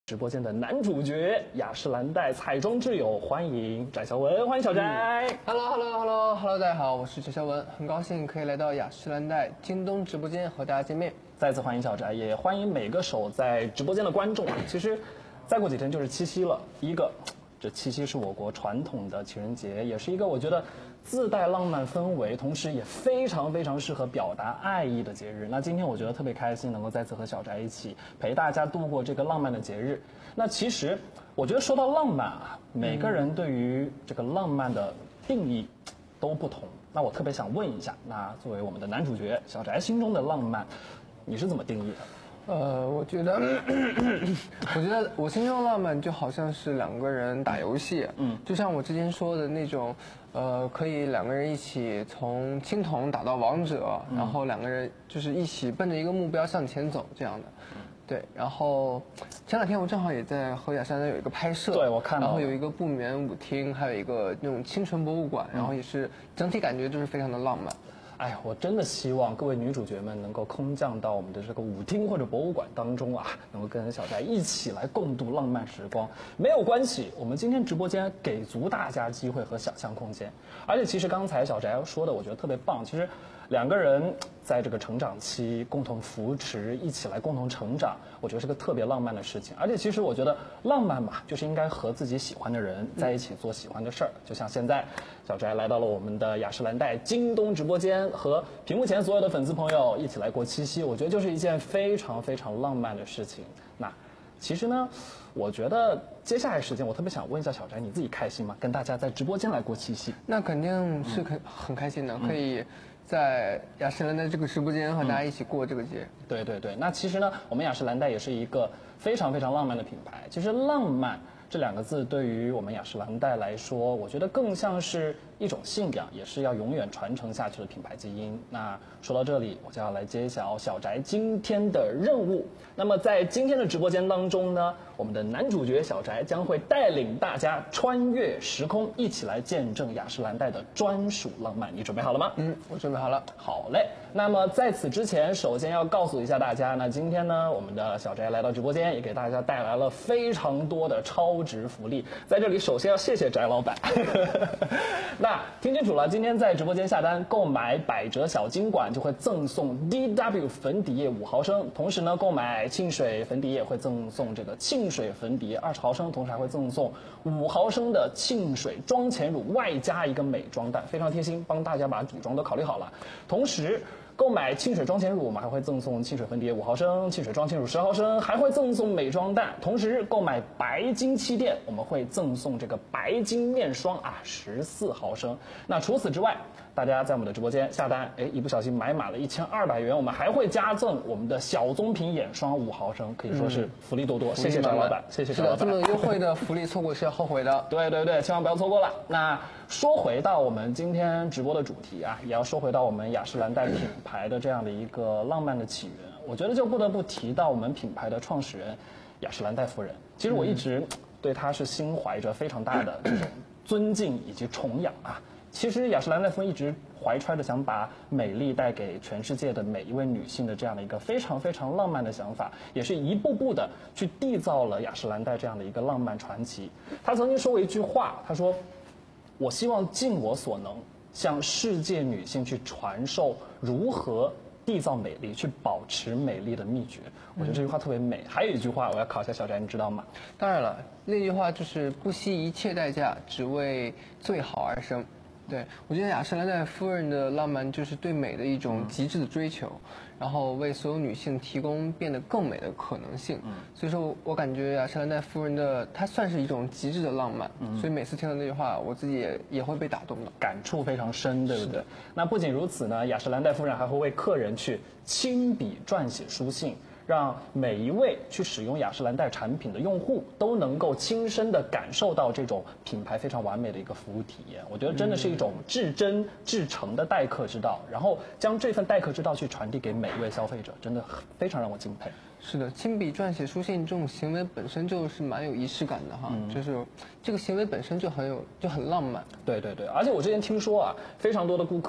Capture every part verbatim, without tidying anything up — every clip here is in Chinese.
直播间的男主角雅诗兰黛彩妆挚友，欢迎翟潇闻，欢迎小翟。 嗯、Hello Hello Hello Hello， 大家好，我是翟潇闻，很高兴可以来到雅诗兰黛京东直播间和大家见面。 再次欢迎小翟，也欢迎每个守在直播间的观众啊。其实，再过几天就是七夕了，一个，这七夕是我国传统的情人节，也是一个我觉得自带浪漫氛围，同时也非常非常适合表达爱意的节日。那今天我觉得特别开心，能够再次和小翟一起陪大家度过这个浪漫的节日。那其实我觉得说到浪漫啊，每个人对于这个浪漫的定义都不同。那我特别想问一下，那作为我们的男主角小翟心中的浪漫，你是怎么定义的？ 呃，我觉得，我觉得我心中的浪漫就好像是两个人打游戏，嗯，就像我之前说的那种，呃，可以两个人一起从青铜打到王者，嗯、然后两个人就是一起奔着一个目标向前走这样的。嗯、对，然后前两天我正好也在和雅诗兰黛有一个拍摄， 对我看到， 然后有一个不眠舞厅，还有一个那种清纯博物馆，嗯、然后也是整体感觉就是非常的浪漫。 哎呀，我真的希望各位女主角们能够空降到我们的这个舞厅或者博物馆当中啊，能够跟小翟一起来共度浪漫时光。没有关系，我们今天直播间给足大家机会和想象空间。而且其实刚才小翟说的，我觉得特别棒。其实两个人在这个成长期共同扶持，一起来共同成长，我觉得是个特别浪漫的事情。而且其实我觉得浪漫嘛，就是应该和自己喜欢的人在一起做喜欢的事儿。就像现在小翟来到了我们的雅诗兰黛京东直播间，和屏幕前所有的粉丝朋友一起来过七夕，我觉得就是一件非常非常浪漫的事情。那其实呢，我觉得接下来时间我特别想问一下小翟，你自己开心吗？跟大家在直播间来过七夕？ 那肯定是很、嗯、很开心的，可以在雅诗兰黛这个直播间和大家一起过这个节。 嗯、对对对，那其实呢，我们雅诗兰黛也是一个非常非常浪漫的品牌。其实浪漫这两个字对于我们雅诗兰黛来说，我觉得更像是一种信仰，也是要永远传承下去的品牌基因。那说到这里，我就要来揭晓小翟今天的任务。那么在今天的直播间当中呢，我们的男主角小翟将会带领大家穿越时空，一起来见证雅诗兰黛的专属浪漫。你准备好了吗？ 嗯，我准备好了。 好嘞。那么在此之前，首先要告诉一下大家，那今天呢，我们的小翟来到直播间，也给大家带来了非常多的超值福利。在这里，首先要谢谢翟老板。那听清楚了，今天在直播间下单购买百折小金管就会赠送 D W 粉底液五毫升，同时呢，购买沁水粉底液会赠送这个沁水粉底液二十毫升，同时还会赠送五毫升的沁水妆前乳，外加一个美妆蛋，非常贴心，帮大家把底妆都考虑好了。同时购买沁水妆前乳，我们还会赠送沁水粉底液五毫升，沁水妆前乳十毫升，还会赠送美妆蛋。同时购买白金气垫，我们会赠送这个白金面霜啊，十四毫升。那除此之外，大家在我们的直播间下单，哎，一不小心买满了一千二百元，我们还会加赠我们的小棕瓶眼霜五毫升，可以说是福利多多。嗯、谢谢翟老板，谢谢翟老板。 这么优惠的福利，错过是要后悔的。 对对对，千万不要错过了。那说回到我们今天直播的主题啊，也要说回到我们雅诗兰黛品牌的这样的一个浪漫的起源，我觉得就不得不提到我们品牌的创始人雅诗兰黛夫人。其实我一直对她是心怀着非常大的这种尊敬以及崇仰啊。其实雅诗兰黛夫人一直怀揣着想把美丽带给全世界的每一位女性的这样的一个非常非常浪漫的想法，也是一步步的去缔造了雅诗兰黛这样的一个浪漫传奇。她曾经说过一句话，她说：“我希望尽我所能，向世界女性去传授如何缔造美丽，去保持美丽的秘诀。”我觉得这句话特别美。还有一句话，我要考一下小翟，你知道吗？ 当然了，那句话就是不惜一切代价，只为最好而生。对，我觉得雅诗兰黛夫人的浪漫就是对美的一种极致的追求，嗯、然后为所有女性提供变得更美的可能性。嗯，所以说我感觉雅诗兰黛夫人的她算是一种极致的浪漫。嗯，所以每次听到那句话，我自己也也会被打动的， 感触非常深，对不对？那不仅如此呢，雅诗兰黛夫人还会为客人去亲笔撰写书信，让每一位去使用雅诗兰黛产品的用户都能够亲身的感受到这种品牌非常完美的一个服务体验。我觉得真的是一种至真至诚的待客之道，然后将这份待客之道去传递给每一位消费者，真的非常让我敬佩。 是的，亲笔撰写书信这种行为本身就是蛮有仪式感的哈，嗯、就是这个行为本身就很有就很浪漫。 对对对，而且我之前听说啊，非常多的顾客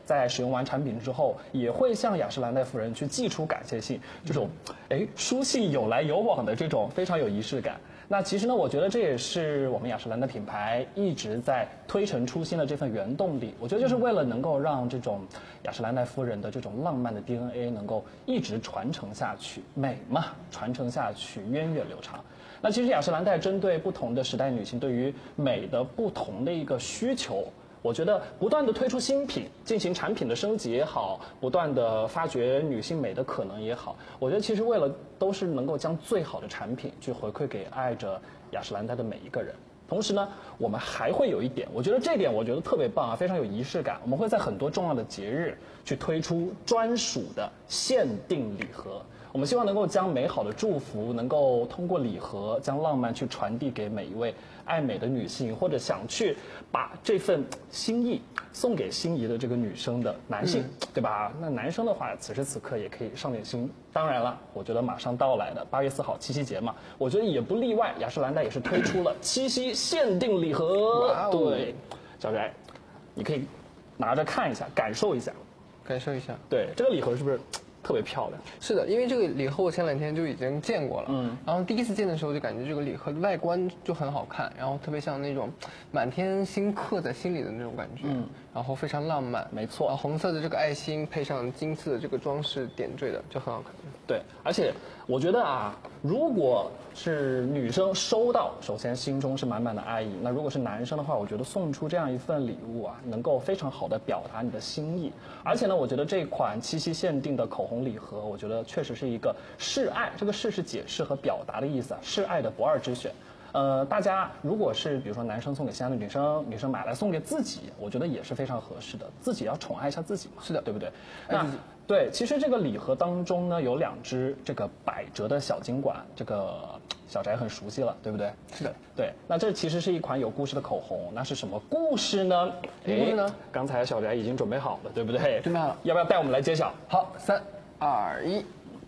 在使用完产品之后，也会向雅诗兰黛夫人去寄出感谢信，这种哎书信有来有往的这种非常有仪式感。那其实呢，我觉得这也是我们雅诗兰黛品牌一直在推陈出新的这份原动力。我觉得就是为了能够让这种雅诗兰黛夫人的这种浪漫的 D N A 能够一直传承下去，美嘛，传承下去，源远流长。那其实雅诗兰黛针对不同的时代女性对于美的不同的一个需求，我觉得不断的推出新品，进行产品的升级也好，不断的发掘女性美的可能也好，我觉得其实为了都是能够将最好的产品去回馈给爱着雅诗兰黛的每一个人。同时呢，我们还会有一点，我觉得这点我觉得特别棒啊，非常有仪式感。我们会在很多重要的节日去推出专属的限定礼盒。我们希望能够将美好的祝福，能够通过礼盒将浪漫去传递给每一位爱美的女性，或者想去把这份心意送给心仪的这个女生的男性，嗯、对吧？那男生的话，此时此刻也可以上点心。当然了，我觉得马上到来的八月四号七夕节嘛，我觉得也不例外，雅诗兰黛也是推出了七夕限定礼盒。 哇哦对，小翟，你可以拿着看一下，感受一下， 感受一下。 对，这个礼盒是不是特别漂亮？ 是的，因为这个礼盒我前两天就已经见过了，嗯，然后第一次见的时候就感觉这个礼盒的外观就很好看，然后特别像那种满天星刻在心里的那种感觉，嗯，然后非常浪漫， 没错， 红色的这个爱心配上金色的这个装饰点缀的就很好看。 对，而且我觉得啊，如果是女生收到，首先心中是满满的爱意。那如果是男生的话，我觉得送出这样一份礼物啊，能够非常好的表达你的心意。而且呢，我觉得这款七夕限定的口红礼盒，我觉得确实是一个示爱，这个示是解释和表达的意思啊，示爱的不二之选。呃，大家如果是比如说男生送给心爱的女生，女生买来送给自己，我觉得也是非常合适的。自己要宠爱一下自己嘛， 是的， 对不对？那对，其实这个礼盒当中呢，有两支这个百褶的小金管，这个小翟很熟悉了，对不对？ 是的， 对。那这其实是一款有故事的口红，那是什么故事呢？ 什么故事呢？ 刚才小翟已经准备好了，对不对？ 准备好了， 要不要带我们来揭晓？ 好，三二一，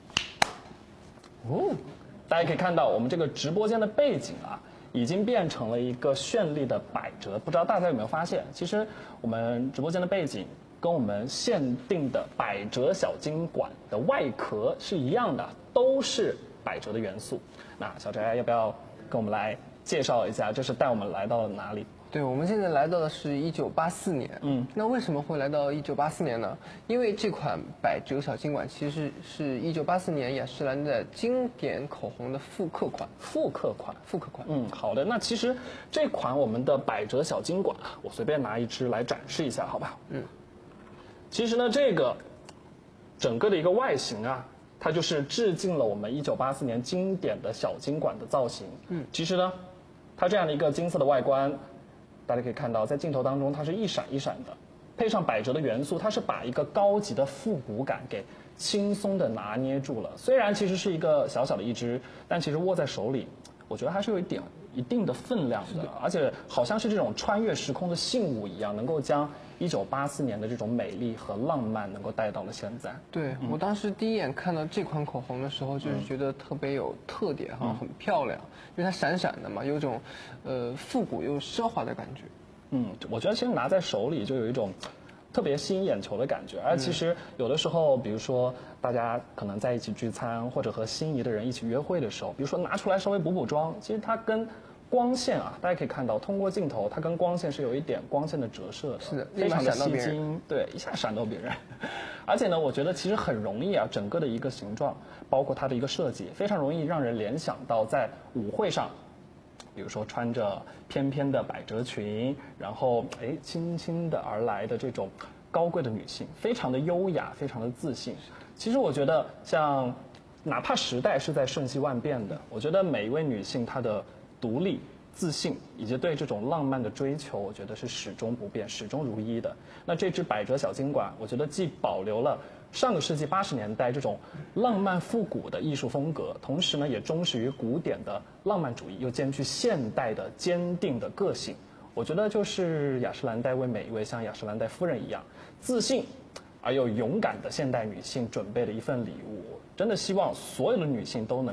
哦，大家可以看到我们这个直播间的背景啊，已经变成了一个绚丽的百褶。不知道大家有没有发现，其实我们直播间的背景跟我们限定的百褶小金管的外壳是一样的，都是百褶的元素。那小翟要不要跟我们来介绍一下，这是带我们来到了哪里？ 对，我们现在来到的是一九八四年。嗯，那为什么会来到一九八四年呢？因为这款百褶小金管其实是一九八四年雅诗兰黛经典口红的复刻款。 复刻款， 复刻款。 嗯，好的。那其实这款我们的百褶小金管啊，我随便拿一支来展示一下，好吧？嗯。其实呢，这个整个的一个外形啊，它就是致敬了我们一九八四年经典的小金管的造型。嗯，其实呢，它这样的一个金色的外观，大家可以看到，在镜头当中它是一闪一闪的，配上百褶的元素，它是把一个高级的复古感给轻松的拿捏住了。虽然其实是一个小小的一支，但其实握在手里，我觉得还是有一点一定的分量的，而且好像是这种穿越时空的信物一样，能够将一九八四年的这种美丽和浪漫能够带到了现在。 对、嗯、我当时第一眼看到这款口红的时候，就是觉得特别有特点哈、嗯，很漂亮，因为它闪闪的嘛，有种呃复古又奢华的感觉。 嗯，我觉得其实拿在手里就有一种特别吸引眼球的感觉。而其实有的时候，比如说大家可能在一起聚餐，或者和心仪的人一起约会的时候，比如说拿出来稍微补补妆，其实它跟光线啊，大家可以看到，通过镜头，它跟光线是有一点光线的折射的， 是的， 非常的吸睛，对，一下闪到别人。而且呢，我觉得其实很容易啊，整个的一个形状，包括它的一个设计，非常容易让人联想到在舞会上，比如说穿着翩翩的百褶裙，然后哎轻轻的而来的这种高贵的女性，非常的优雅，非常的自信。其实我觉得像，哪怕时代是在瞬息万变的，我觉得每一位女性她的独立、自信以及对这种浪漫的追求，我觉得是始终不变、始终如一的。那这支百褶小金管，我觉得既保留了上个世纪八十年代这种浪漫复古的艺术风格，同时呢，也忠实于古典的浪漫主义，又兼具现代的坚定的个性。我觉得就是雅诗兰黛为每一位像雅诗兰黛夫人一样自信而又勇敢的现代女性准备的一份礼物。真的希望所有的女性都能够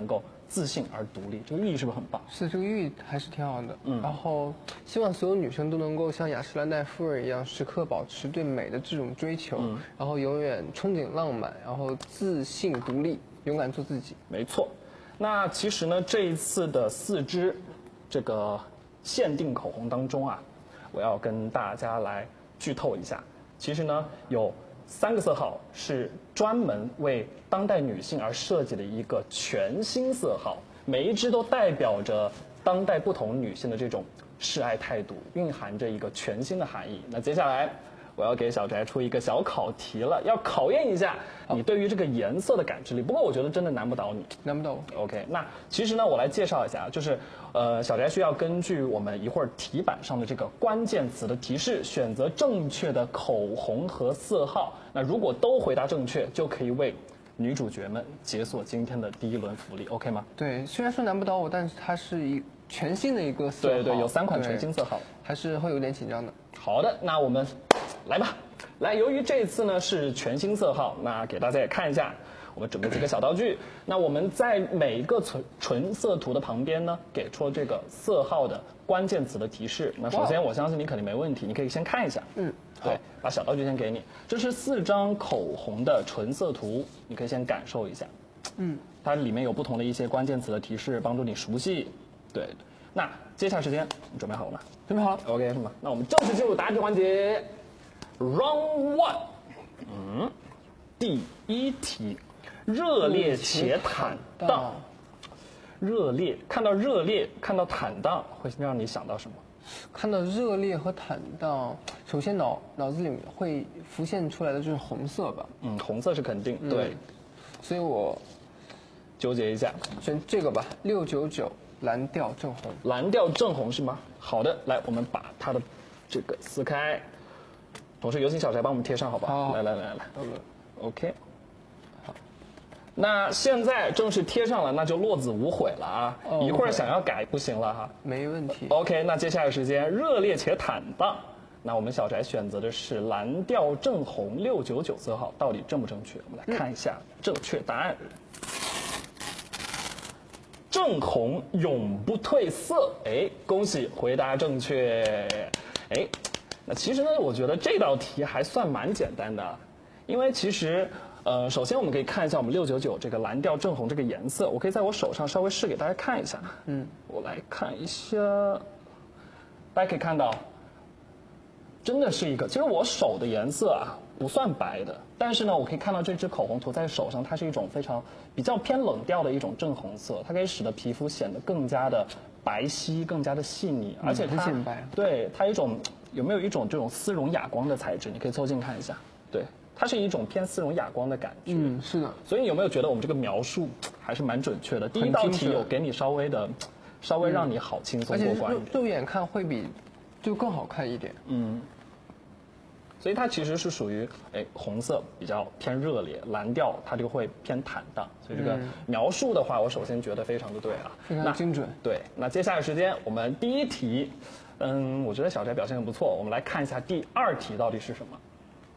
自信而独立，这个寓意是不是很棒？ 是这个寓意还是挺好的。嗯，然后希望所有女生都能够像雅诗兰黛夫人一样，时刻保持对美的这种追求，嗯、然后永远憧憬浪漫，然后自信独立，勇敢做自己。 没错。那其实呢，这一次的四支这个限定口红当中啊，我要跟大家来剧透一下。其实呢，有三个色号是专门为当代女性而设计的一个全新色号，每一支都代表着当代不同女性的这种示爱态度，蕴含着一个全新的含义。那接下来我要给小翟出一个小考题了，要考验一下你对于这个颜色的感知力。不过我觉得真的难不倒你， 难不倒我。 OK， 那其实呢，我来介绍一下，就是呃，小翟需要根据我们一会儿题板上的这个关键词的提示，选择正确的口红和色号。那如果都回答正确，就可以为女主角们解锁今天的第一轮福利 ，OK 吗？ 对，虽然说难不倒我，但是它是一全新的一个色号， 对对，有三款全新色号， 还是会有点紧张的。 好的，那我们来吧。来，由于这次呢是全新色号，那给大家也看一下，我们准备几个小道具。那我们在每一个纯纯色图的旁边呢，给出了这个色号的关键词的提示。那首先，我相信你肯定没问题，你可以先看一下。嗯，对，把小道具先给你。这是四张口红的纯色图，你可以先感受一下。嗯，它里面有不同的一些关键词的提示，帮助你熟悉。对，那接下来时间你准备好了吗？ 准备好了 ，OK 是吗？那我们正式进入答题环节 ，Round One。嗯，第一题，热烈且坦荡。热烈，看到热烈，看到坦荡，会让你想到什么？ 看到热烈和坦荡，首先脑脑子里面会浮现出来的就是红色吧？ 嗯，红色是肯定，嗯、对。 所以我纠结一下， 选这个吧，六九九蓝调正红。 蓝调正红是吗？好的，来，我们把它的这个撕开，同时有请小翟帮我们贴上，好不好？ 好， 来来来来 ，OK。好，那现在正式贴上了，那就落子无悔了啊！哦、一会儿想要改不行了哈。 没问题。 OK， 那接下来时间热烈且坦荡。那我们小翟选择的是蓝调正红六九九色号，到底正不正确？我们来看一下正确答案。正红永不褪色，哎，恭喜回答正确。哎，那其实呢，我觉得这道题还算蛮简单的，因为其实，呃，首先我们可以看一下我们六九九这个蓝调正红这个颜色，我可以在我手上稍微试给大家看一下。嗯，我来看一下，大家可以看到，真的是一个，其实我手的颜色啊不算白的，但是呢，我可以看到这支口红涂在手上，它是一种非常比较偏冷调的一种正红色，它可以使得皮肤显得更加的白皙，更加的细腻，而且它、 嗯、 对它一种有没有一种这种丝绒哑光的材质？你可以凑近看一下，对，它是一种偏丝绒哑光的感觉。 嗯，是的。 所以有没有觉得我们这个描述还是蛮准确的？第一道题有给你稍微的，稍微让你好轻松过关一点， 而且肉眼看会比就更好看一点。 嗯。所以它其实是属于哎红色比较偏热烈，蓝调它就会偏坦荡。所以这个描述的话，我首先觉得非常的对啊， 非常精准。 对，那接下来时间我们第一题，嗯，我觉得小翟表现很不错。我们来看一下第二题到底是什么。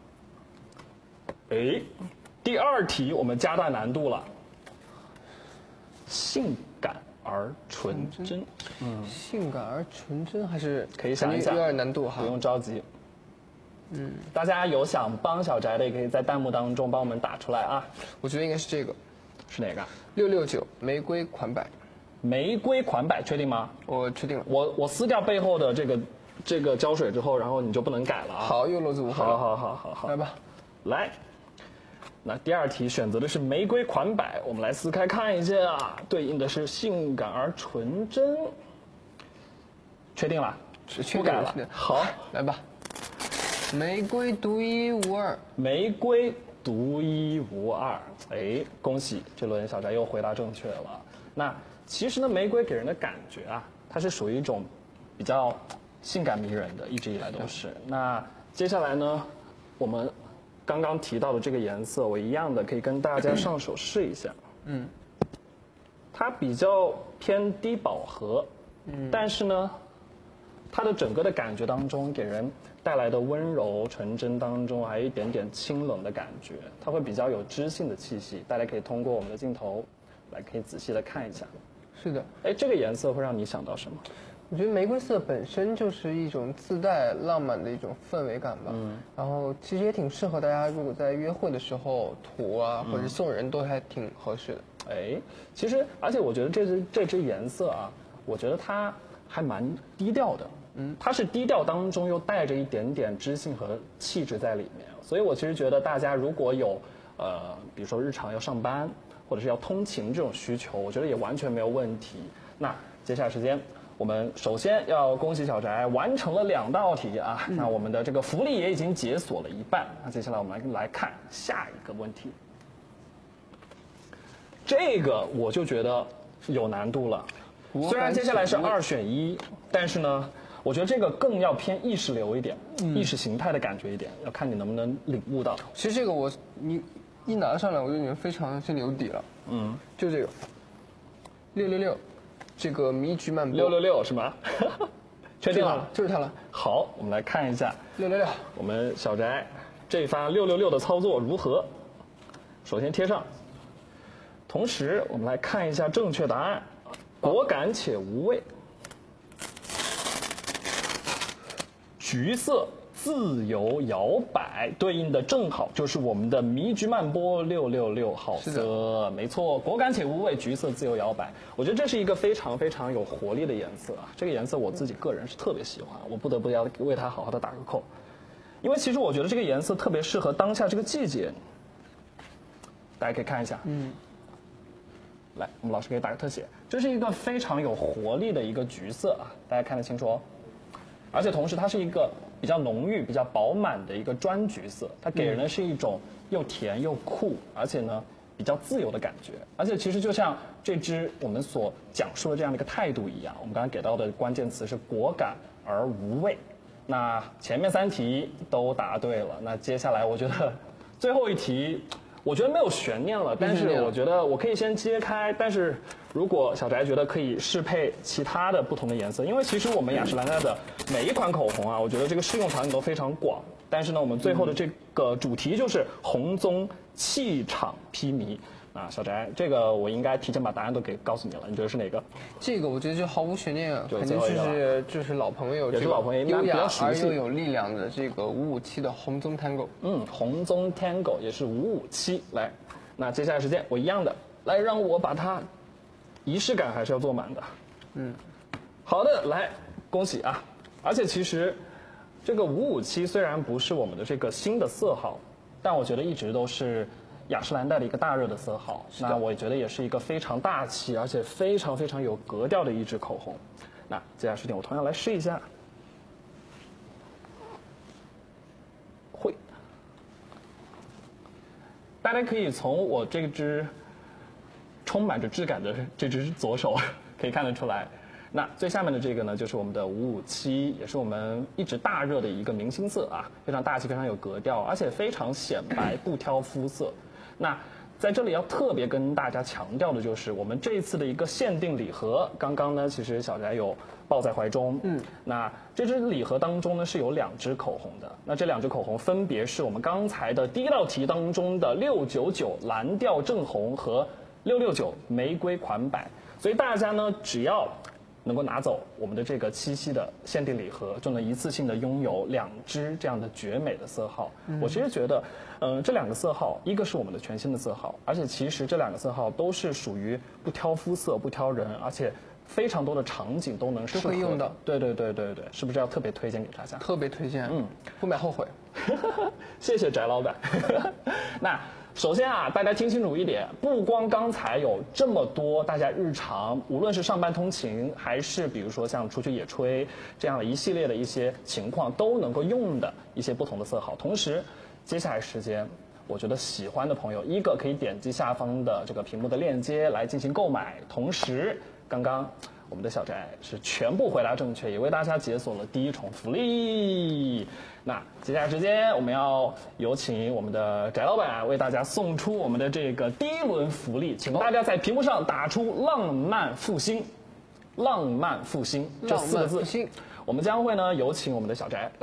哎，第二题我们加大难度了，性感而纯真。 嗯，性感而纯真还是可以想一想， 有点难度哈， 不用着急。嗯，大家有想帮小翟的，也可以在弹幕当中帮我们打出来啊。 我觉得应该是这个， 是哪个？ 六六九玫瑰款摆。 玫瑰款摆，确定吗？ 我确定了。 我我撕掉背后的这个这个胶水之后，然后你就不能改了啊。 好，又落子无悔。 好好好好好， 来吧， 来。那第二题选择的是玫瑰款摆，我们来撕开看一下，对应的是性感而纯真。确定了？ 不改了。好， 来吧。玫瑰独一无二， 玫瑰独一无二。哎，恭喜这轮小翟又回答正确了。那其实呢，玫瑰给人的感觉啊，它是属于一种比较性感迷人的，一直以来都是。那接下来呢，我们刚刚提到的这个颜色，我一样的可以跟大家上手试一下。嗯，它比较偏低饱和，嗯，但是呢，它的整个的感觉当中给人带来的温柔纯真当中，还有一点点清冷的感觉，它会比较有知性的气息。大家可以通过我们的镜头来可以仔细的看一下。 是的， 哎，这个颜色会让你想到什么？ 我觉得玫瑰色本身就是一种自带浪漫的一种氛围感吧。嗯。然后其实也挺适合大家，如果在约会的时候涂啊，或者是送人都还挺合适的。 哎，其实而且我觉得这支这支颜色啊，我觉得它还蛮低调的。嗯，它是低调当中又带着一点点知性和气质在里面，所以我其实觉得大家如果有呃，比如说日常要上班或者是要通勤这种需求，我觉得也完全没有问题。那接下来时间，我们首先要恭喜小翟完成了两道题啊，嗯、那我们的这个福利也已经解锁了一半。那接下来我们来来看下一个问题，这个我就觉得有难度了。虽然接下来是二选一，但是呢，我觉得这个更要偏意识流一点，嗯、意识形态的感觉一点，要看你能不能领悟到。 其实这个我你一拿上来，我就已经非常心里有底了。嗯，就这个六六六。这个迷菊漫波六六六是吗？确定了， 就是它了。 好，我们来看一下六六六， 我们小翟这番六六六的操作如何？首先贴上，同时我们来看一下正确答案，果敢且无畏，橘色。自由摇摆对应的正好就是我们的迷菊漫波六六六号色，没错，果敢且无畏，橘色自由摇摆。我觉得这是一个非常非常有活力的颜色啊，这个颜色我自己个人是特别喜欢，我不得不要为它好好的打个扣，因为其实我觉得这个颜色特别适合当下这个季节。大家可以看一下，嗯，来，我们老师给打个特写，这是一个非常有活力的一个橘色啊，大家看得清楚哦。而且同时它是一个比较浓郁、比较饱满的一个砖橘色，它给人的是一种又甜又酷，而且呢比较自由的感觉。而且其实就像这支我们所讲述的这样的一个态度一样，我们刚才给到的关键词是果敢而无畏。那前面三题都答对了，那接下来我觉得最后一题，我觉得没有悬念了，但是我觉得我可以先揭开，但是如果小翟觉得可以适配其他的不同的颜色，因为其实我们雅诗兰黛的每一款口红啊，我觉得这个适用场景都非常广。但是呢，我们最后的这个主题就是红棕气场披靡。啊，小翟，这个我应该提前把答案都给告诉你了，你觉得是哪个？ 这个我觉得就毫无悬念啊，肯定就是就是老朋友， 也是老朋友， 优雅而又有力量的这个五五七的红棕 Tango。 嗯，红棕 Tango 也是五五七。来，那接下来时间我一样的，来让我把它仪式感还是要做满的。嗯，好的，来，恭喜啊！而且其实这个五五七虽然不是我们的这个新的色号，但我觉得一直都是雅诗兰黛的一个大热的色号，那我觉得也是一个非常大气，而且非常非常有格调的一支口红。那接下来时间我同样来试一下，会，大家可以从我这支充满着质感的这只左手可以看得出来。那最下面的这个呢，就是我们的五五七，也是我们一直大热的一个明星色啊，非常大气，非常有格调，而且非常显白，不挑肤色。那在这里要特别跟大家强调的就是我们这一次的一个限定礼盒，刚刚呢其实小翟有抱在怀中，嗯，那这支礼盒当中呢是有两支口红的，那这两支口红分别是我们刚才的第一道题当中的六九九蓝调正红和六六九玫瑰款摆，所以大家呢只要能够拿走我们的这个七夕的限定礼盒，就能一次性的拥有两支这样的绝美的色号。嗯、我其实觉得，嗯、呃，这两个色号，一个是我们的全新的色号，而且其实这两个色号都是属于不挑肤色、不挑人，而且非常多的场景都能适合用的。 对对对对对，是不是要特别推荐给大家？ 特别推荐，嗯，不买后悔。 谢谢翟老板。那。首先啊，大家听清楚一点，不光刚才有这么多大家日常，无论是上班通勤，还是比如说像出去野炊这样的一系列的一些情况，都能够用的一些不同的色号。同时，接下来时间，我觉得喜欢的朋友，一个可以点击下方的这个屏幕的链接来进行购买。同时，刚刚我们的小翟是全部回答正确，也为大家解锁了第一重福利。那接下来时间，我们要有请我们的翟老板为大家送出我们的这个第一轮福利，请大家在屏幕上打出“浪漫复兴”，浪漫复兴这四个字。我们将会呢有请我们的小翟来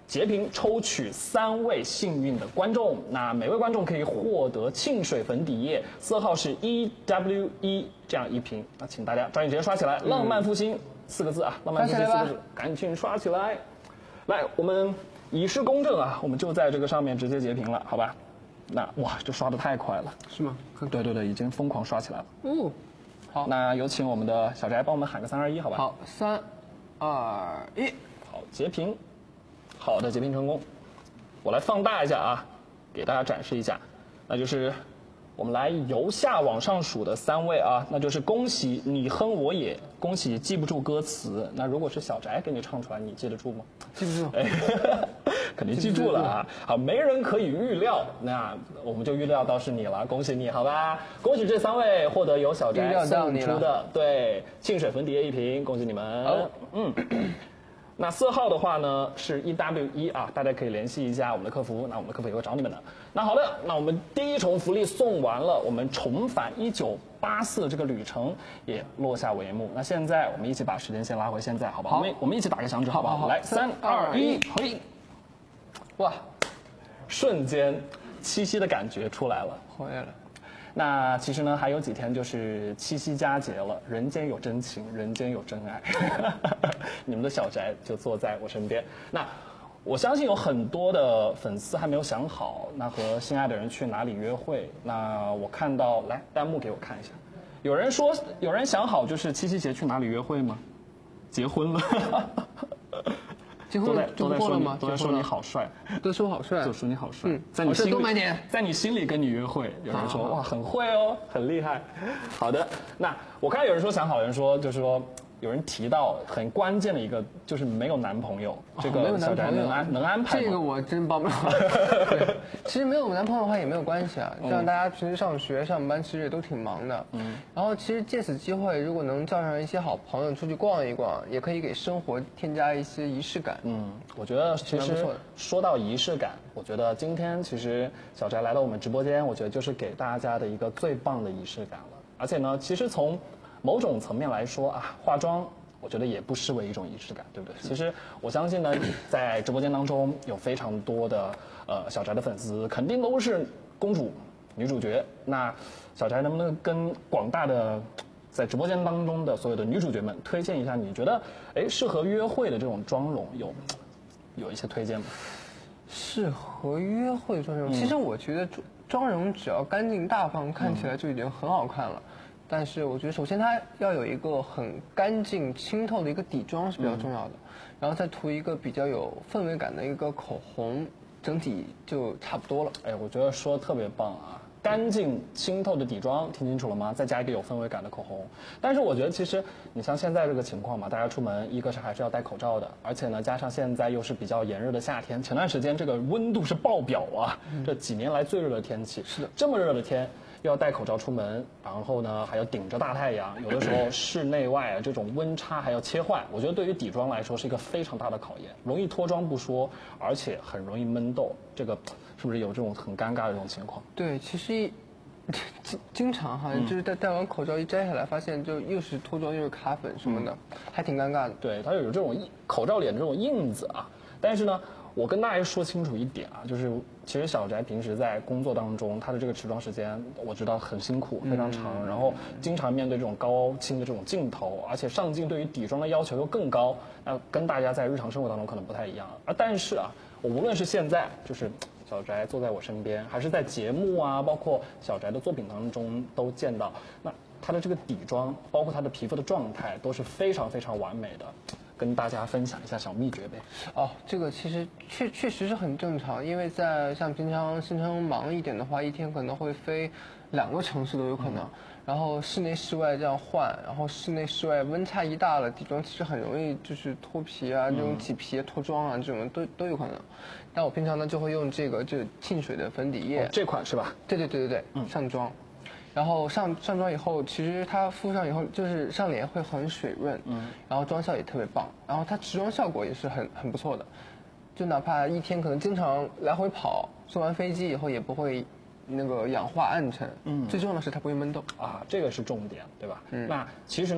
截屏抽取三位幸运的观众，那每位观众可以获得沁水粉底液，色号是 E W 一这样一瓶。那请大家抓紧时间刷起来，浪漫复兴四个字啊，浪漫复兴四个字，赶紧刷起来。来，我们以示公正啊，我们就在这个上面直接截屏了，好吧？那哇，这刷的太快了， 是吗？ 对对对，已经疯狂刷起来了。 哦，好， 那有请我们的小翟帮我们喊个三二一，好吧？ 好，三二一， 好，截屏。好的，截屏成功。我来放大一下啊，给大家展示一下，那就是我们来由下往上数的三位啊，那就是恭喜你哼我也，恭喜记不住歌词。那如果是小翟给你唱出来，你记得住吗？ 记不住， 哎，肯定记住了啊。好，没人可以预料，那我们就预料到是你了，恭喜你，好吧？恭喜这三位获得由小翟送出的对沁水粉底液一瓶，恭喜你们。 好， 嗯。那色号的话呢是 E W 一啊，大家可以联系一下我们的客服，那我们的客服也会找你们的。那好的，那我们第一重福利送完了，我们重返一九八四这个旅程也落下帷幕。那现在我们一起把时间线拉回现在，好不好？ 好， 我们我们一起打个响指，好不好？ 好好来，三二一，嘿！ 哇， 瞬间七夕的感觉出来了， 回来了。 那其实呢，还有几天就是七夕佳节了，人间有真情，人间有真爱。你们的小翟就坐在我身边。那我相信有很多的粉丝还没有想好，那和心爱的人去哪里约会。那我看到，来弹幕给我看一下，有人说有人想好就是七夕节去哪里约会吗？结婚了。 结婚了就不过了吗？ 都在说你好帅， 都说我好帅， 就说你好帅， 嗯， 在你心里多买点， 在你心里跟你约会。有人说哇很会哦，很厉害。好的，那我看有人说想好，有人说就是说有人提到很关键的一个就是没有男朋友，这个小翟能安能安排吗？ 这个我真帮不了。其实没有男朋友的话也没有关系啊，像大家平时上学上班其实也都挺忙的。嗯。然后其实借此机会，如果能叫上一些好朋友出去逛一逛，也可以给生活添加一些仪式感。 嗯，我觉得其实说到仪式感，我觉得今天其实小翟来到我们直播间，我觉得就是给大家的一个最棒的仪式感了。而且呢，其实从某种层面来说啊，化妆我觉得也不失为一种仪式感，对不对？其实我相信呢，在直播间当中有非常多的呃小翟的粉丝，肯定都是公主、女主角。那小翟能不能跟广大的在直播间当中的所有的女主角们推荐一下，你觉得哎适合约会的这种妆容有有一些推荐吗？ 适合约会的妆容，嗯、其实我觉得妆妆容只要干净大方，看起来就已经很好看了。嗯，但是我觉得，首先它要有一个很干净清透的一个底妆是比较重要的，嗯、然后再涂一个比较有氛围感的一个口红，整体就差不多了。 哎，我觉得说的特别棒啊！干净清透的底妆，听清楚了吗？再加一个有氛围感的口红。但是我觉得，其实你像现在这个情况嘛，大家出门一个是还是要戴口罩的，而且呢，加上现在又是比较炎热的夏天，前段时间这个温度是爆表啊，嗯、这几年来最热的天气。 是的， 这么热的天。又要戴口罩出门，然后呢还要顶着大太阳，有的时候室内外啊这种温差还要切换，我觉得对于底妆来说是一个非常大的考验，容易脱妆不说，而且很容易闷痘，这个是不是有这种很尴尬的这种情况？ 对，其实经经常哈，就是戴戴完口罩一摘下来，发现就又是脱妆又是卡粉什么的，嗯、还挺尴尬的。 对，它有这种口罩脸的这种印子啊，但是呢。我跟大家说清楚一点啊，就是其实小翟平时在工作当中，他的这个持妆时间我知道很辛苦，非常长，嗯、然后经常面对这种高清的这种镜头，而且上镜对于底妆的要求又更高，那跟大家在日常生活当中可能不太一样。而但是啊，我无论是现在就是小翟坐在我身边，还是在节目啊，包括小翟的作品当中都见到，那他的这个底妆，包括他的皮肤的状态都是非常非常完美的。跟大家分享一下小秘诀呗。 哦，这个其实确确实是很正常，因为在像平常行程忙一点的话，一天可能会飞两个城市都有可能，嗯、然后室内室外这样换，然后室内室外温差一大了，底妆其实很容易就是脱皮啊，这种起皮、脱妆啊，这种都都有可能。但我平常呢就会用这个这沁水的粉底液， 哦、这款是吧？ 对对对对对，嗯、上妆。然后上上妆以后，其实它敷上以后就是上脸会很水润，嗯，然后妆效也特别棒，然后它持妆效果也是很很不错的，就哪怕一天可能经常来回跑，坐完飞机以后也不会那个氧化暗沉，嗯，最重要的是它不会闷痘啊，这个是重点，对吧？嗯，那其实呢，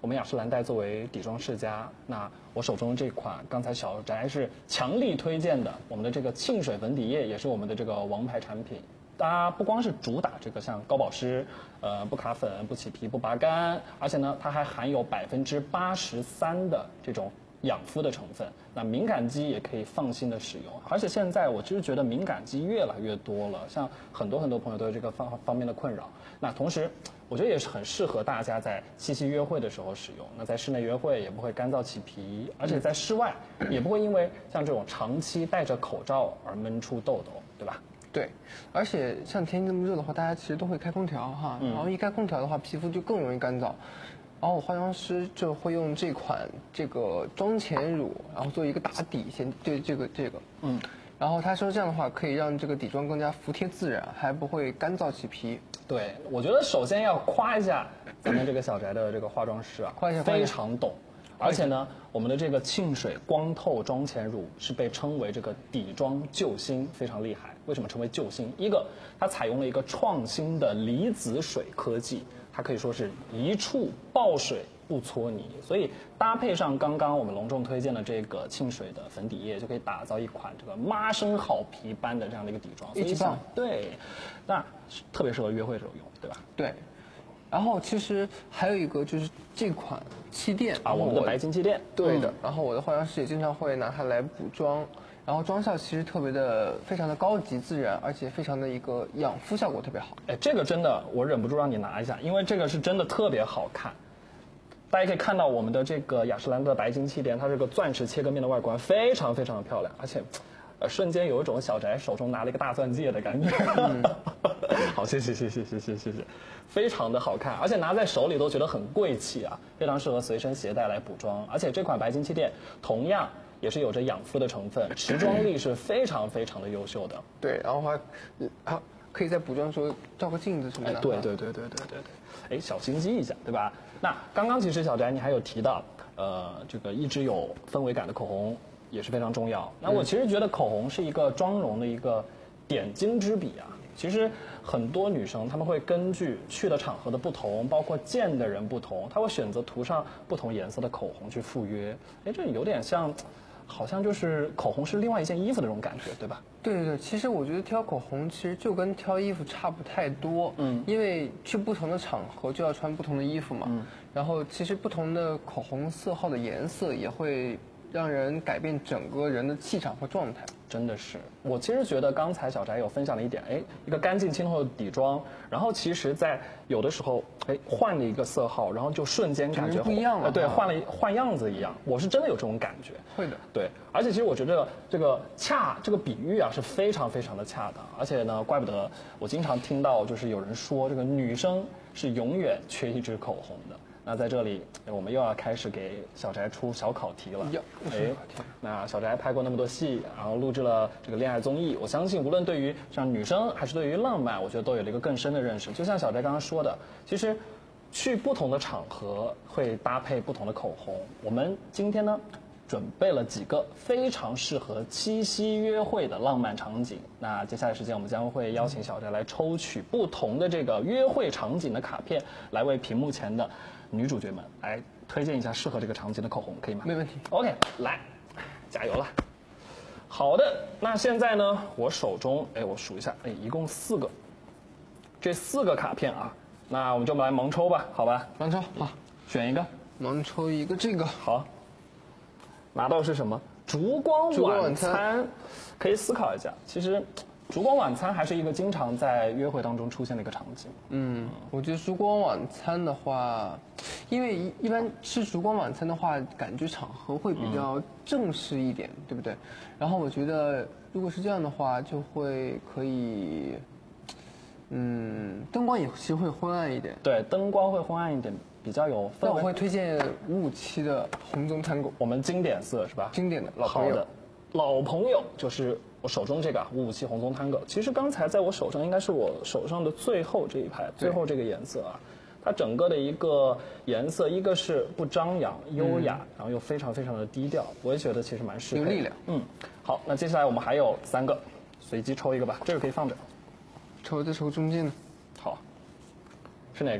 我们雅诗兰黛作为底妆世家，那我手中这款刚才小翟是强力推荐的，我们的这个沁水粉底液也是我们的这个王牌产品。它不光是主打这个像高保湿，呃不卡粉、不起皮、不拔干，而且呢它还含有百分之八十三的这种养肤的成分，那敏感肌也可以放心的使用。而且现在我其实觉得敏感肌越来越多了，像很多很多朋友都有这个方方面的困扰。那同时，我觉得也是很适合大家在七夕约会的时候使用。那在室内约会也不会干燥起皮，而且在室外也不会因为像这种长期戴着口罩而闷出痘痘，对吧？ 对，而且像天气这么热的话，大家其实都会开空调哈，嗯、然后一开空调的话，皮肤就更容易干燥。然后我化妆师就会用这款这个妆前乳，然后做一个打底，先对这个这个，嗯，然后他说这样的话可以让这个底妆更加服帖自然，还不会干燥起皮。 对，我觉得首先要夸一下咱们这个小翟的这个化妆师啊， 夸一下， 非常懂。而且呢，我们的这个沁水光透妆前乳是被称为这个底妆救星，非常厉害。为什么称为救星？一个，它采用了一个创新的离子水科技，它可以说是一触爆水不搓泥，所以搭配上刚刚我们隆重推荐的这个沁水的粉底液，就可以打造一款这个妈生好皮般的这样的一个底妆， 一级棒。 对，那特别适合约会时候用，对吧？ 对。然后其实还有一个就是这款气垫啊，我们的白金气垫， 对的。嗯、然后我的化妆师也经常会拿它来补妆，然后妆效其实特别的非常的高级自然，而且非常的一个养肤效果特别好。 哎，这个真的我忍不住让你拿一下，因为这个是真的特别好看。大家可以看到我们的这个雅诗兰黛白金气垫，它这个钻石切割面的外观非常非常的漂亮，而且。呃，瞬间有一种小翟手中拿了一个大钻戒的感觉。嗯、好，谢谢谢谢谢谢谢谢，非常的好看，而且拿在手里都觉得很贵气啊，非常适合随身携带来补妆。而且这款白金气垫同样也是有着养肤的成分，持妆力是非常非常的优秀的。 对，然后还啊可以在补妆的时候照个镜子什么的。 哎，对对对对对对对，哎，小心机一下，对吧？那刚刚其实小翟你还有提到，呃，这个一支有氛围感的口红。也是非常重要。那我其实觉得口红是一个妆容的一个点睛之笔啊。其实很多女生她们会根据去的场合的不同，包括见的人不同，她会选择涂上不同颜色的口红去赴约。哎，这有点像，好像就是口红是另外一件衣服的这种感觉，对吧？ 对对对，其实我觉得挑口红其实就跟挑衣服差不太多。嗯，因为去不同的场合就要穿不同的衣服嘛。嗯，然后其实不同的口红色号的颜色也会。让人改变整个人的气场和状态， 真的是。我其实觉得刚才小翟有分享了一点，哎，一个干净清透的底妆，然后其实，在有的时候，哎，换了一个色号，然后就瞬间感觉不一样了， 呃、对，换了换样子一样。我是真的有这种感觉。 会的， 对。而且其实我觉得这个恰这个比喻啊是非常非常的恰当，而且呢，怪不得我经常听到就是有人说，这个女生是永远缺一支口红的。那在这里，我们又要开始给小翟出小考题了。哎，那小翟拍过那么多戏，然后录制了这个恋爱综艺，我相信无论对于像女生还是对于浪漫，我觉得都有了一个更深的认识。就像小翟刚刚说的，其实去不同的场合会搭配不同的口红。我们今天呢，准备了几个非常适合七夕约会的浪漫场景。那接下来时间，我们将会邀请小翟来抽取不同的这个约会场景的卡片，来为屏幕前的女主角们来推荐一下适合这个场景的口红，可以吗？ 没问题。 OK， 来，加油了。好的，那现在呢，我手中，哎，我数一下，哎，一共四个，这四个卡片啊，那我们就来盲抽吧，好吧？ 盲抽，好， 选一个。 盲抽一个这个。 好。拿到是什么？烛光晚餐，可以思考一下。其实，烛光晚餐还是一个经常在约会当中出现的一个场景。 嗯，我觉得烛光晚餐的话，因为一一般吃烛光晚餐的话，感觉场合会比较正式一点，嗯、对不对？然后我觉得，如果是这样的话，就会可以，嗯，灯光也其实会昏暗一点。 对，灯光会昏暗一点。比较有氛围。 那我会推荐五五七的红棕探狗， 我们经典色是吧？ 经典的老朋友。 好的，老朋友就是我手中这个五五七红棕探狗。其实刚才在我手上应该是我手上的最后这一排，最后这个颜色啊，它整个的一个颜色，一个是不张扬、优雅，嗯、然后又非常非常的低调，我也觉得其实蛮适配。 有力量。 嗯，好，那接下来我们还有三个，随机抽一个吧，这个可以放着。 抽再抽中间的。 好，是哪个？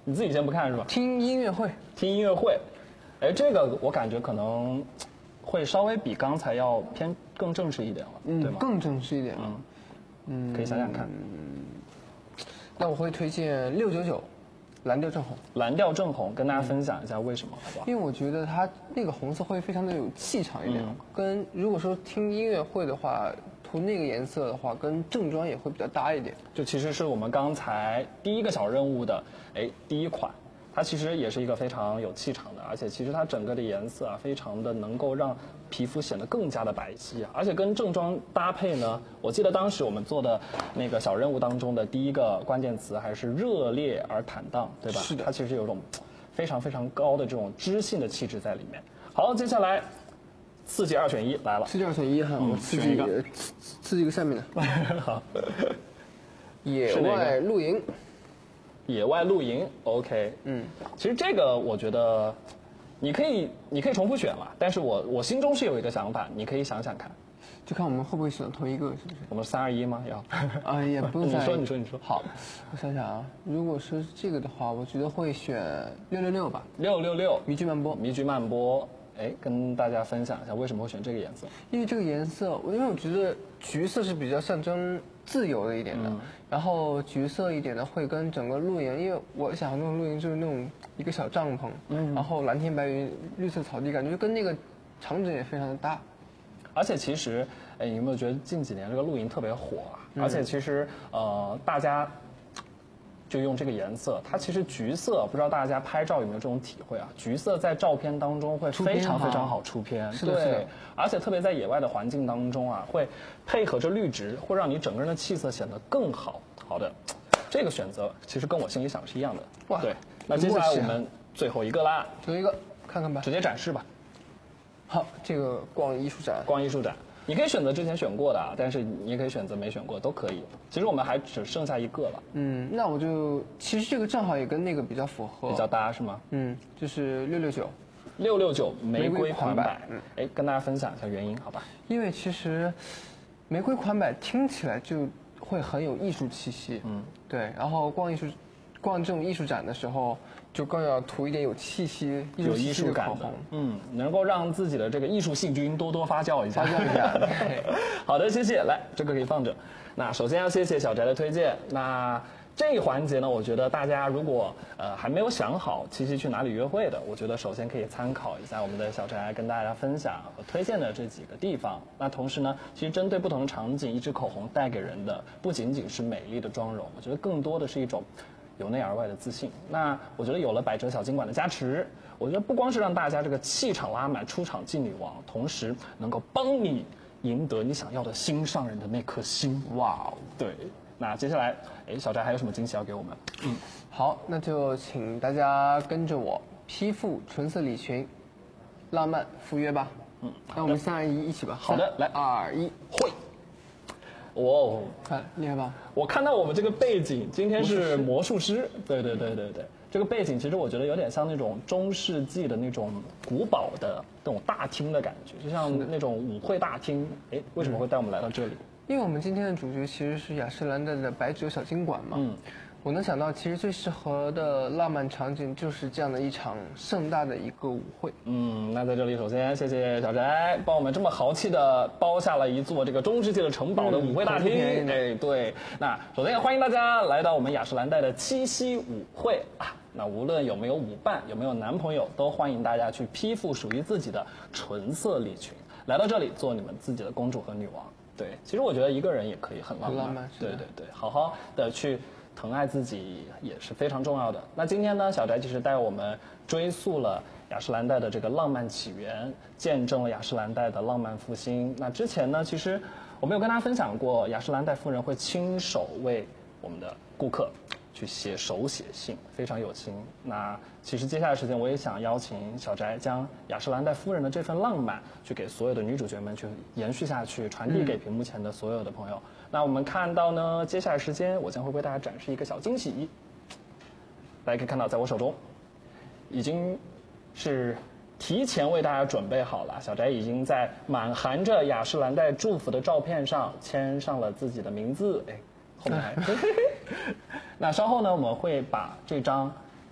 你自己先不看是吧？ 听音乐会， 听音乐会，哎，这个我感觉可能会稍微比刚才要偏更正式一点了， 嗯， 对吗？ 更正式一点了。 嗯，可以想想看。 那我会推荐六九九，蓝调正红。 蓝调正红，跟大家分享一下为什么，好不好？ 因为我觉得它那个红色会非常的有气场一点， 嗯跟如果说听音乐会的话，涂那个颜色的话，跟正装也会比较搭一点。 就其实是我们刚才第一个小任务的，哎，第一款。它其实也是一个非常有气场的，而且其实它整个的颜色啊，非常的能够让皮肤显得更加的白皙啊，而且跟正装搭配呢，我记得当时我们做的那个小任务当中的第一个关键词还是热烈而坦荡，对吧？ 是的， 它其实有一种非常非常高的这种知性的气质在里面。好，接下来刺激二选一来了， 刺激二选一哈，我刺激一个，刺激一个下面的。 好， 野外露营。 野外露营 ，OK，嗯，其实这个我觉得，你可以你可以重复选了，但是我我心中是有一个想法，你可以想想看， 就看我们会不会选同一个，是不是？ 我们三二一吗？要？ 啊，也不用三二一。 你说你说你说。 好，我想想啊，如果是这个的话，我觉得会选六六六吧。 六六六， 迷剧漫播。 迷剧漫播，哎，跟大家分享一下为什么会选这个颜色？ 因为这个颜色，因为我觉得橘色是比较象征自由的一点的，嗯、然后橘色一点的会跟整个露营，因为我想那种露营就是那种一个小帐篷，嗯，然后蓝天白云、绿色草地，感觉跟那个场景也非常的搭。 而且其实，哎，你有没有觉得近几年这个露营特别火啊？嗯、而且其实，呃，大家就用这个颜色，它其实橘色，不知道大家拍照有没有这种体会啊？橘色在照片当中会非常非常好出片， 是的，是的。 而且特别在野外的环境当中啊，会配合着绿植，会让你整个人的气色显得更好。好的，这个选择其实跟我心里想的是一样的。 哇， 对。那接下来我们最后一个啦， 最后一个，看看吧， 直接展示吧。 好，这个逛艺术展， 逛艺术展。你可以选择之前选过的啊，但是你也可以选择没选过，都可以。其实我们还只剩下一个了。 嗯，那我就其实这个正好也跟那个比较符合， 比较搭是吗？ 嗯，就是六六九， 六六九玫瑰款摆。 嗯， 哎，跟大家分享一下原因，好吧？ 因为其实玫瑰款摆听起来就会很有艺术气息。嗯，对。然后逛艺术，逛这种艺术展的时候，就更要涂一点有气息、 有艺术感的，嗯，能够让自己的这个艺术细菌多多发酵一下。 发酵一下。 好的，谢谢。来，这个可以放着。那首先要谢谢小翟的推荐。那这一环节呢，我觉得大家如果呃还没有想好七夕去哪里约会的，我觉得首先可以参考一下我们的小翟跟大家分享和推荐的这几个地方。那同时呢，其实针对不同的场景，一支口红带给人的不仅仅是美丽的妆容，我觉得更多的是一种由内而外的自信。那我觉得有了百褶小金管的加持，我觉得不光是让大家这个气场拉满，出场即女王，同时能够帮你赢得你想要的心上人的那颗心。哇哦，对。那接下来，哎，小翟还有什么惊喜要给我们？ 嗯，好，那就请大家跟着我批复纯色礼裙，浪漫赴约吧。嗯，那我们三二一一起吧。 好的，来， 二一， 会。哇哦， 看厉害吧？ 我看到我们这个背景，今天是魔术师。对对对对对，这个背景其实我觉得有点像那种中世纪的那种古堡的那种大厅的感觉，就像那种舞会大厅。哎，为什么会带我们来到这里？ 因为我们今天的主角其实是雅诗兰黛的百褶小金管嘛。嗯。我能想到，其实最适合的浪漫场景就是这样的一场盛大的一个舞会。 嗯，那在这里首先谢谢小翟帮我们这么豪气的包下了一座这个中世纪的城堡的舞会大厅。嗯、哎，对。那首先也欢迎大家来到我们雅诗兰黛的七夕舞会啊。那无论有没有舞伴，有没有男朋友，都欢迎大家去批复属于自己的纯色礼裙，来到这里做你们自己的公主和女王。对，其实我觉得一个人也可以很浪漫。 浪漫， 对对对，好好的去疼爱自己也是非常重要的。那今天呢，小翟其实带我们追溯了雅诗兰黛的这个浪漫起源，见证了雅诗兰黛的浪漫复兴。那之前呢，其实我们有跟大家分享过，雅诗兰黛夫人会亲手为我们的顾客去写手写信，非常有心。那其实接下来时间，我也想邀请小翟将雅诗兰黛夫人的这份浪漫，去给所有的女主角们去延续下去，传递给屏幕前的所有的朋友。嗯，那我们看到呢，接下来时间我将会为大家展示一个小惊喜。大家可以看到，在我手中已经是提前为大家准备好了，小翟已经在满含着雅诗兰黛祝福的照片上签上了自己的名字。哎，后面还那稍后呢，我们会把这张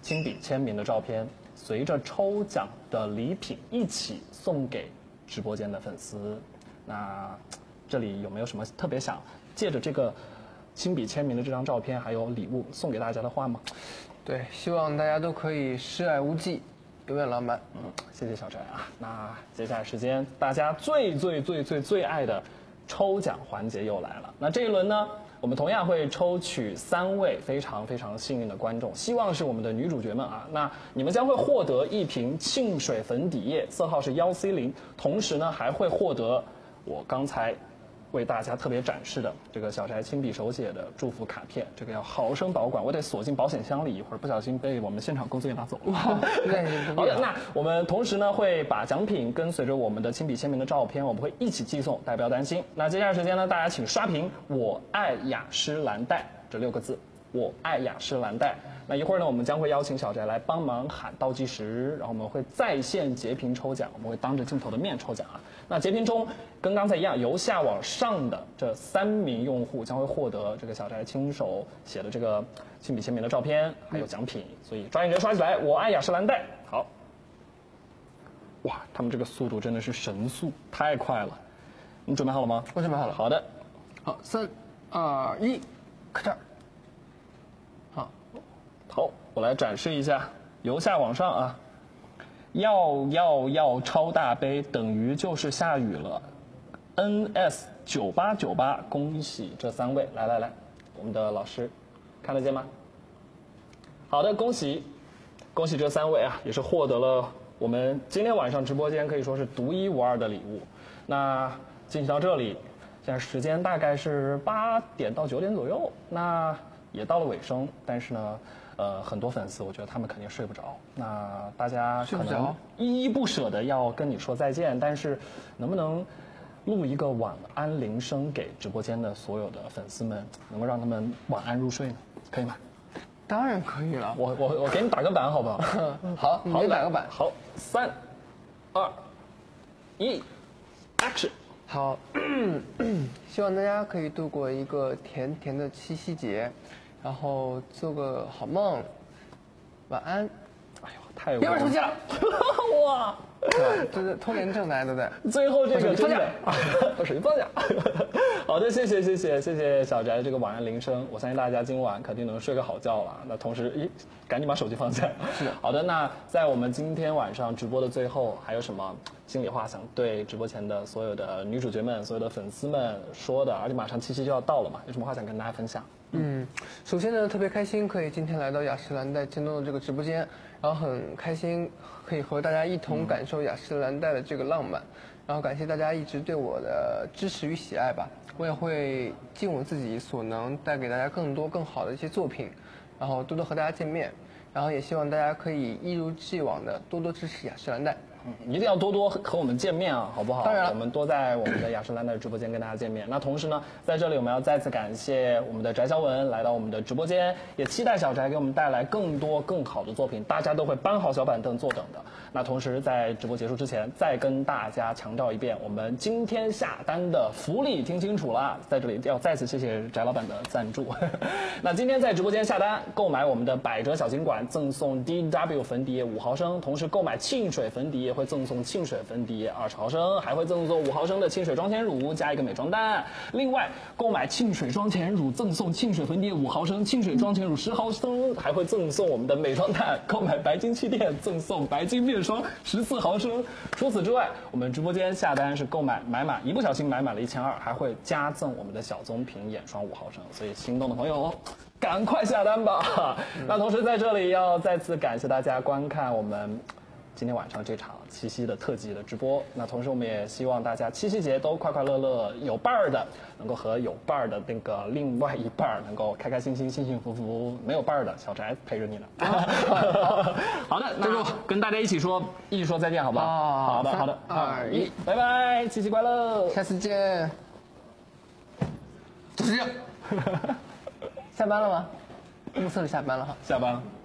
亲笔签名的照片，随着抽奖的礼品一起送给直播间的粉丝。那这里有没有什么特别想借着这个亲笔签名的这张照片还有礼物送给大家的话吗？ 对，希望大家都可以示爱无忌，永远浪漫。 嗯，谢谢小翟啊。那接下来时间，大家最最最最最爱的抽奖环节又来了。那这一轮呢，我们同样会抽取三位非常非常幸运的观众，希望是我们的女主角们啊。那你们将会获得一瓶沁水粉底液，色号是幺 C 零，同时呢还会获得我刚才为大家特别展示的这个小翟亲笔手写的祝福卡片，这个要好生保管，我得锁进保险箱里，一会儿不小心被我们现场工作人员拿走了。好的，那我们同时呢会把奖品跟随着我们的亲笔签名的照片，我们会一起寄送，大家不要担心。那接下来时间呢，大家请刷屏“我爱雅诗兰黛”这六个字，“我爱雅诗兰黛”。那一会儿呢，我们将会邀请小翟来帮忙喊倒计时，然后我们会在线截屏抽奖，我们会当着镜头的面抽奖啊。那截屏中跟刚才一样，由下往上的这三名用户将会获得这个小翟亲手写的这个亲笔签名的照片，还有奖品。所以抓紧时间刷起来，我爱雅诗兰黛。好，哇，他们这个速度真的是神速，太快了。你准备好了吗？ 我准备好了。 好的， 好，三、二、一，咔嚓。好， 好，我来展示一下，由下往上啊。要要要超大杯等于就是下雨了 ，N S 九八九八，恭喜这三位！来来来，我们的老师看得见吗？好的，恭喜，恭喜这三位啊，也是获得了我们今天晚上直播间可以说是独一无二的礼物。那进行到这里，现在时间大概是八点到九点左右，那也到了尾声，但是呢。呃，很多粉丝，我觉得他们肯定睡不着。那大家可能依依不舍的要跟你说再见，但是能不能录一个晚安铃声给直播间的所有的粉丝们，能够让他们晚安入睡呢？可以吗？ 当然可以了。 我我我给你打个板，好不好？ 好，你给打个板。 好，三、二、一 ，Action！ 好，希望大家可以度过一个甜甜的七夕节。然后做个好梦，晚安。 哎呦，太别玩手机了， 哇！ 对，这是拖延症，大家都在。 最后这个真的， 把手机放下。 好的，谢谢谢谢谢谢小翟这个晚安铃声，我相信大家今晚肯定能睡个好觉了。那同时，咦，赶紧把手机放下。 是的。 好的，那在我们今天晚上直播的最后，还有什么心里话想对直播前的所有的女主角们、所有的粉丝们说的？而且马上七夕就要到了嘛，有什么话想跟大家分享？ 嗯，首先呢，特别开心可以今天来到雅诗兰黛京东的这个直播间，然后很开心可以和大家一同感受雅诗兰黛的这个浪漫，然后感谢大家一直对我的支持与喜爱吧，我也会尽我自己所能带给大家更多更好的一些作品，然后多多和大家见面，然后也希望大家可以一如既往的多多支持雅诗兰黛。 嗯，一定要多多和我们见面啊，好不好？ 当然了， 我们多在我们的雅诗兰黛直播间跟大家见面。那同时呢，在这里我们要再次感谢我们的翟潇闻来到我们的直播间，也期待小翟给我们带来更多更好的作品，大家都会搬好小板凳坐等的。那同时在直播结束之前，再跟大家强调一遍，我们今天下单的福利听清楚了，在这里要再次谢谢翟老板的赞助。那今天在直播间下单购买我们的百折小金管，赠送 D W 粉底液五毫升，同时购买沁水粉底液会赠送沁水粉底液二十毫升，还会赠送五毫升的清水妆前乳加一个美妆蛋。另外，购买沁水妆前乳赠送沁水粉底液五毫升，沁水妆前乳十毫升，还会赠送我们的美妆蛋。购买白金气垫赠送白金面霜十四毫升。除此之外，我们直播间下单是购买买满，一不小心买满了一千二，还会加赠我们的小棕瓶眼霜五毫升。所以心动的朋友，赶快下单吧！嗯、那同时在这里要再次感谢大家观看我们今天晚上这场七夕的特辑的直播。那同时我们也希望大家七夕节都快快乐乐，有伴儿的能够和有伴儿的那个另外一半儿能够开开心心、幸幸福福；没有伴儿的小翟陪着你呢。好的，那就跟大家一起说，一起说再见，好不好？ 哦、 好的，好的，二一，拜拜，七夕快乐， 下次见。就是这样。下班了吗？目测里下班了哈。 下班了。